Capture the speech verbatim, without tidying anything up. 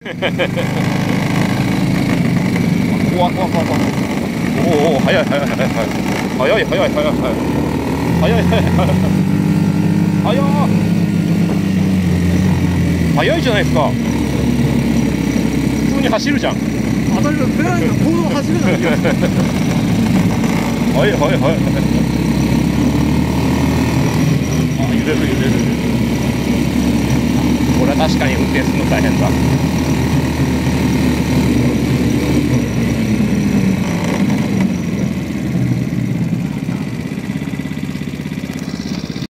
怖い怖い怖い怖い。おお、速い速い速い速い速い速い速い速い速い速い速い速い速いじゃないですか。普通に走るじゃん。 当たり前、ベランが行動を始めたんですよ。 はいはいはいはい。あ、揺れる揺れる。これは確かに運転するの大変だ。